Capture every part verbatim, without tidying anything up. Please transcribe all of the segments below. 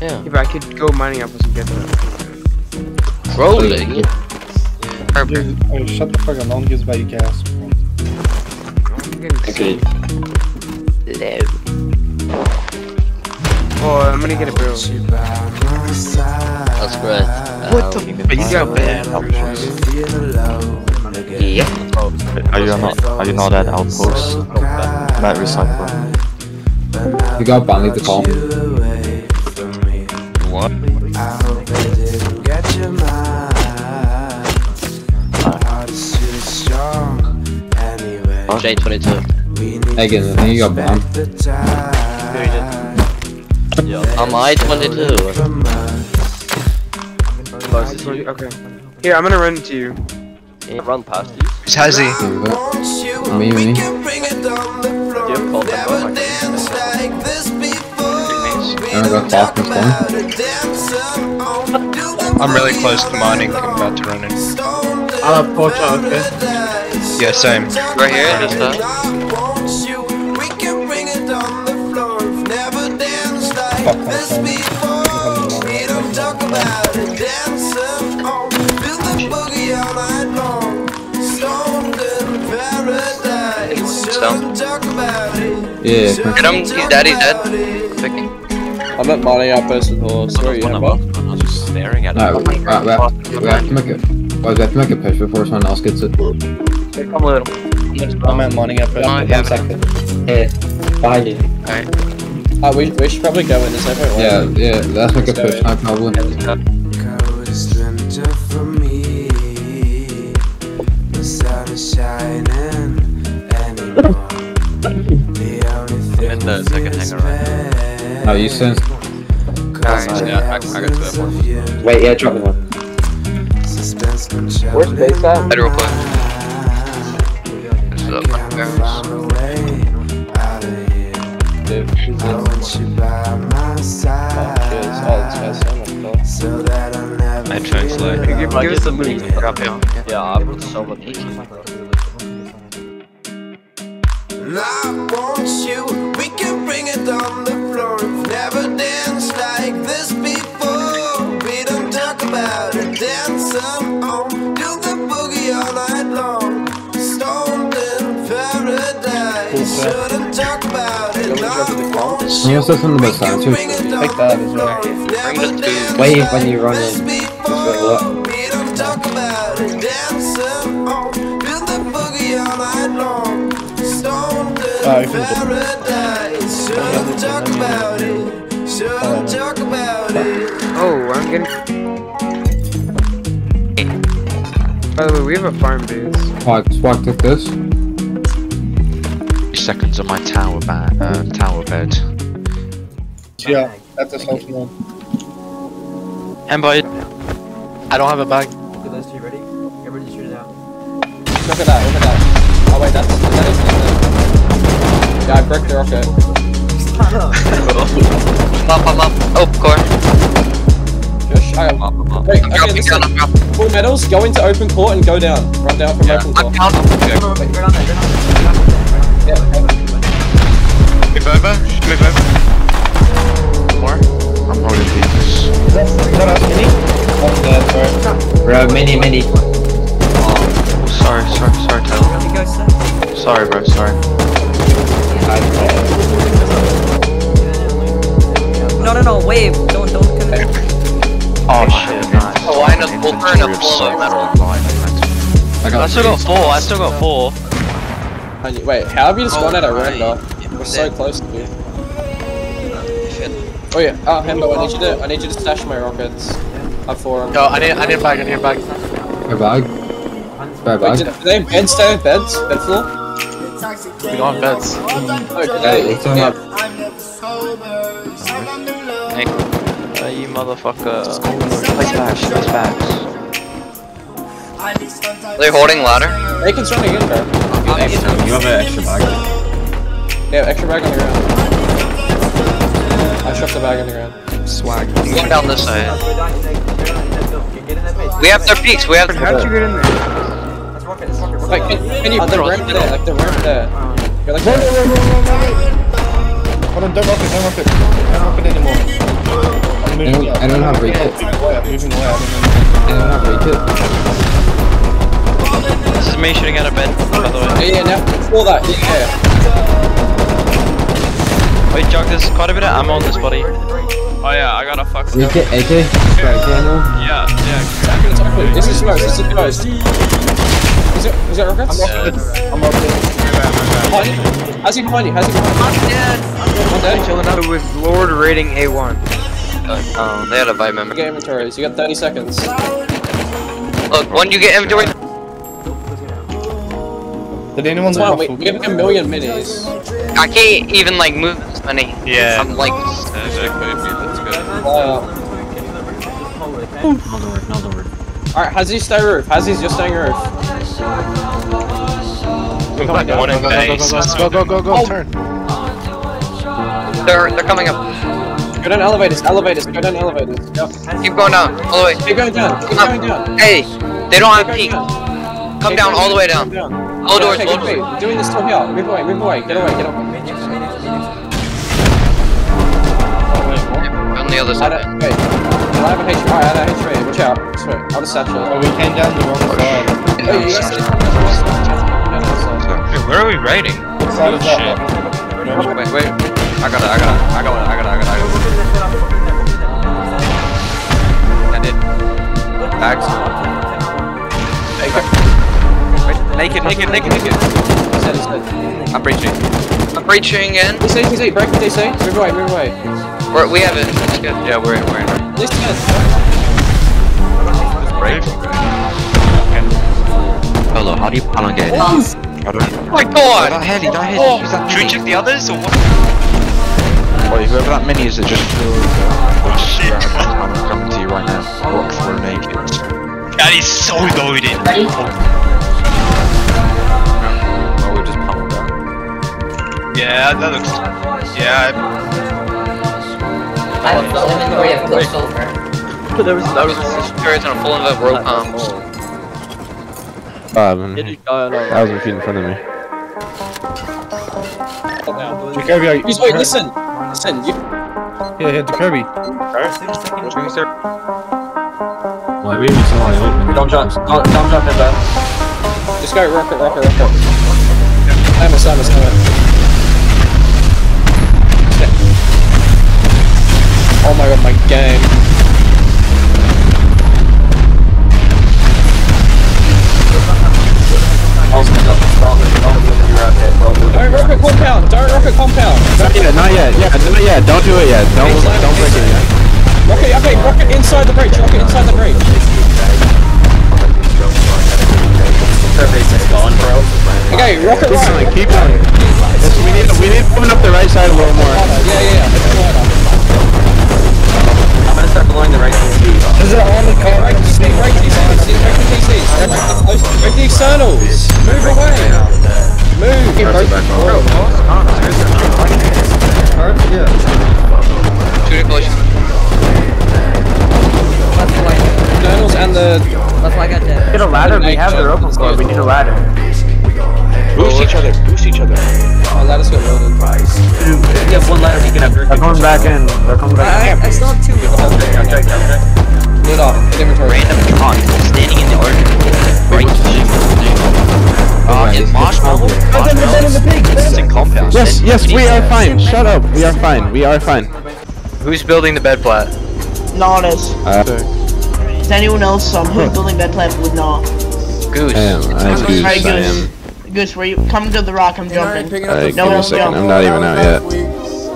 Yeah. If I could go mining apples and get that. Rolling? Perfect. Oh, shut the fuck up, no one gives about you gas. I'm getting Okay. Low. Oh, I'm gonna get a barrel. That's great. What the Um, f- you got bad. Yeah. Are you not? Are you not at outpost? Might recycle. You got Bonnie to call. What? J twenty-two. Again, I think you got bombed. I'm I twenty-two. Okay. Here, I'm gonna run to you. Yeah, run past you. It's Hazzy. Me, me. You have called them out. And I got Falcon's one. I'm really close to mining. I'm about to run in. I'll have Pocha, okay? Yeah, same. Right here, just that. Fuck my phone. Yeah. Get him, he's dead, he's dead. Picking. I'm at mining outpost with horse. Where are you, Amber? I'm just staring at No, we, we, we, have, we have to make it. Well, we have to make a push before someone else gets it. Here, come little. I'm at mining up first. Oh, One yeah. second. Hey, behind you. Alright. Uh, we, we should probably go in this every way. Yeah, yeah, let's make a push now, probably. I'm in the second hangar right No, you sense. now. Yeah, I, I got to that one. Wait, yeah, drop me one. Where's base at? Head real quick. This is up my barrels. Dude, he's in. Oh, shit. Oh, this guy's so much cool. I translate. Give, give us the loot. Drop here. Yeah, I brought so much. I want you, we can bring it on the floor. We've never danced like this before. We don't talk about it, dance on. Do the boogie all night long. Stoned in paradise. Shouldn't talk about it, no. Someone says something about science. Take that as well. Bring the two. Wait when you run in. We don't talk about it, dance on. Do the boogie all night long. Oh, you can just... Shouldn't talk about it. Shouldn't talk about it. Oh, I'm getting. By the way, we have a farm base. Squawk, Squawk took this. Seconds on my tower bed. Uh, tower bed. Yeah, that's a social one. Ember, I don't have a bag. Look at those two, ready? Everybody shoot it out. Look at that, look at that. Oh wait, that's, that is it. Yeah, I bricked the rocket. I'm up, I'm up. Oh, core. Josh, I am. Up, up, up. Wait, I'm okay, dropping listen. down, I'm dropping. Full metals, go into open court and go down. Run down from Yeah. open I'm court. down. Yeah, okay. Move over. Move over. More? I'm rolling these. Bro, mini, mini. Oh, sorry, sorry, sorry, Taylor. Sorry, bro, sorry. No, no, no, wave. Don't, don't connect. Oh shit, nice. Oh, I know full burn of full metal. I got I still got four, I still got four. I need- Wait, how have you just gone Oh, out at right. random? We're so close to you. Oh yeah, oh Hembo, I need you to I need you to stash my rockets. I've four on. Yo, I need, I need a bag. I need a bag. a bag. Bad Wait, bag. do, do they have beds? Stay with beds? Bed floor? We don't have beds. Oh, do Hey, they? it's on up. Uh, you motherfucker. Place bags, place bags. Are they holding ladder? Bacon's running in, bro. You have an extra bag. They have extra bag on the ground. I shoved the bag on the ground. Swag. I'm going down this side. We have their peaks, we have their How'd you get in there? Like, can, can you Oh, the they're ramp all- there? Like the ramp there. You're like, Hold on, don't rock it, don't rock it. Don't rock it anymore. I'm moving don't- up. I don't have moving recall. away, I'm moving away, I'm moving I don't have reach This is me shooting out of bed, by the way. Yeah, yeah, now. All that, yeah. Wait, Jog, there's quite a bit of ammo on this body. Oh yeah, I gotta fuck. it. A K, A K? Sorry, Daniel. Yeah, yeah. Back in the top of it. This is smokes, this is closed. Is it, is it rockets? I'm rocked it. Behind you? How's he behind you? How's he behind you? I'm dead. I'm dead. Chilling out with Lord rating A one. Um, they had a vibe member. Get inventories, you got thirty seconds. Look, when you get inventory. Did anyone Wow, rock we, we have like a million minis. I can't even like move this many. Yeah. I'm like. That's good. Wow. Alright, Hazzy stay roof. Hazzy's just staying roof. One in base. Go, go, go, go, turn. They're they're coming up. Go down elevators, elevators, go down elevators. Yep. Keep going down all the way. Keep going down, keep Up. going down. Hey, they don't have Keep peak. going down. Come Keep down going all the way Keep down. down. All doors, Okay, all good, doors. wait. We're doing this still here. Move away, move away, get away, get away. On the other Add side. a, wait. I have a H P, alright, add a H P. Watch out. Sorry, I'll just satchel Oh, it. we came down the wrong side. Wait, you guys see this from the side? Hey, where are we raiding? What side is that? Wait, wait. I got it. I got it. I got it. I got it. I got it. I did. Bags. Naked, naked, naked, naked. Set, set. I'm breaching. I'm breaching in. D C, D C, break the D C. Move away, move away. We're, we have it. It's good. Yeah, we're in. We're in. This turn. Break. Hello, how do you plan on getting Oh my god! That heli, that heli, Oh. use that Should we mini. check the others or what? Wait, whoever that mini is that just killed. Oh shit. I'm coming to you right now. Walk through naked. That is so loaded. Oh, we just pummeled that. Yeah, that looks. Yeah. I have full inventory of close sulfur. There was that was turrets on a full of rope pumps. Um, that was a feet in front of me. Jacoby, He's wait, listen. Listen, you. here, here, Jacoby. Why we even saw I open? Don't jump, don't, don't jump in there. Just go rocket, rocket, rocket. Slam it, slam it, slam it. Oh my god, my game. Don't rocket compound, don't rocket compound. Not yet, not yet, yeah, not yet, don't do it yet, don't, don't break it yet. Rocket, okay, rocket inside the breach, rocket inside the breach. Okay, rocket Keep going, right. keep going. Yes, we need, we need moving up the right side a little more. Yeah, yeah, yeah. I'm gonna start blowing the right Is it on the car? Break the break the break the T Cs, break the externals. Move away. Move. Shooting close. Externals and the. That's why I got dead. Get a ladder, we have the open floor, we need a ladder. Boost each other. Boost each other. Oh, let us go loaded. You have one ladder, you can have. They're coming back in, they're coming back in. I, I still have two. Load off. Get inventory. Random truck standing in the organ. Right. Uh, in marshmallow. Marshmallows. In compound. Yes, yes, we are fine, shut up, we are fine, we are fine. Who's building the bed plat? Nonus. Uh, Is anyone else um, who's building bed plan with not? Goose. I am, I am Goose, Alright, I am. Goose, where you come to the rock? I'm jumping. Alright, No give me a one second, jump. I'm not even out yet.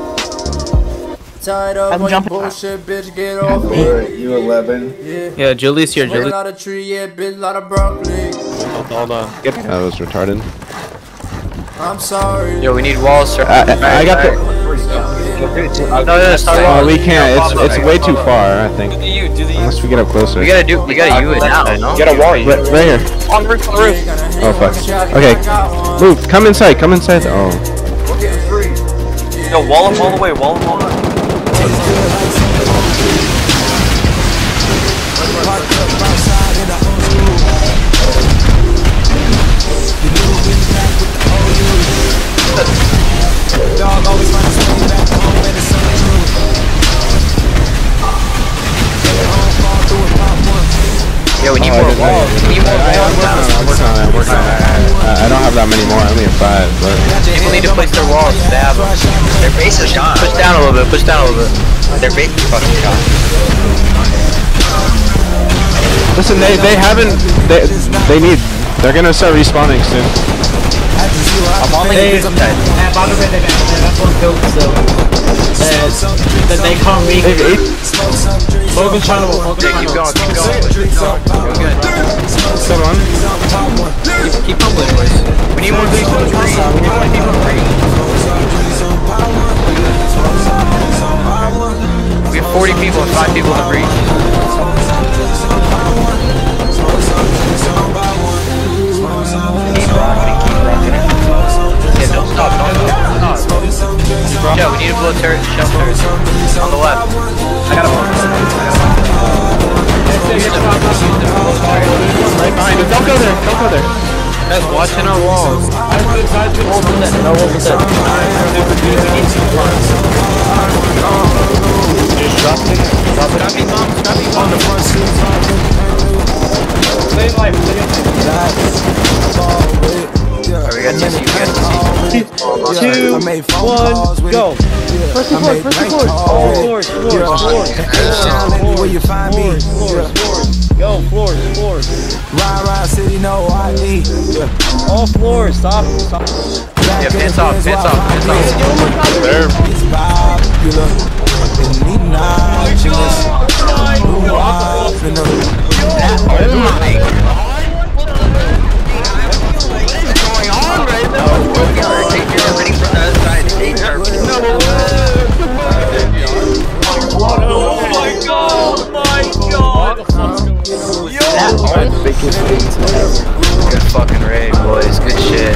I'm jumping. Bullshit, bitch, get off me. You eleven. Yeah, Julie's here, Julie. Lot of tree, yeah, bitch, lot of broccoli. Hold on. That was retarded. I'm sorry. Yo, we need walls, sir. I, I got the. No, no, start Oh, walls. we can't, it's, it's way too far, I think. Do the U, do the U. Unless we get up closer. We gotta do, we gotta U it now, no? Get a wall. Right, right here. On the roof, on the roof. Oh fuck. Okay, move. Come inside. Come inside. Oh. Yo, wall him all the way, wall him all the way. Dog always trying to stay back. I'm working on it. I'm working on it. I don't have that many more. I only have five. But People need to place their walls. They have them. Their base is gone. Push down a little bit. Push down a little bit. Their base is fucking gone. listen, they they haven't. They they need. They're gonna start respawning soon. I'm on the That's one killed, so. Then they come me. Focus channel. Focus Keep channel. going. Keep going. Keep going. Good. Come on. Keep, keep humbling, boys. We need more people to breathe. We need more people to breathe. We have forty people and five people in the breach. Keep rocking, keep rocking it. Yeah, don't stop, don't stop, don't stop. Joe, we need to blow turret shelters on the left. I got a one. Right behind us. Don't go there, don't go there. Guys, watching our walls. No wolf set. Just drop it. Drop it. Scrappy bomb, scrappy bomb. Save life, save Alright, we got T C, we got T C. Two, one, go. First and fourth, first and fourth. Oh, floors, floors, floors. Where you find me? Floors, floors. Yo, floors, floors. Ride, ride, city, no I D. All floors, stop, stop. Yeah, pins off, pins off, pins off. There. It's popular. And need notchiness. Move off in the. Oh my god. Good fucking raid, boys. Good shit.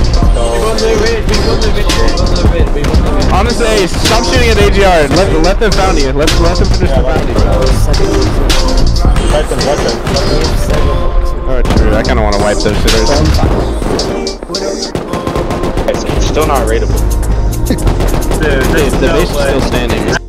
Honestly, hey, stop shooting at A G R. Let let them found you. Let let them finish the bounty. Oh, true. I kind of want to wipe those shitters. It's still not raidable. Dude, the base is still standing.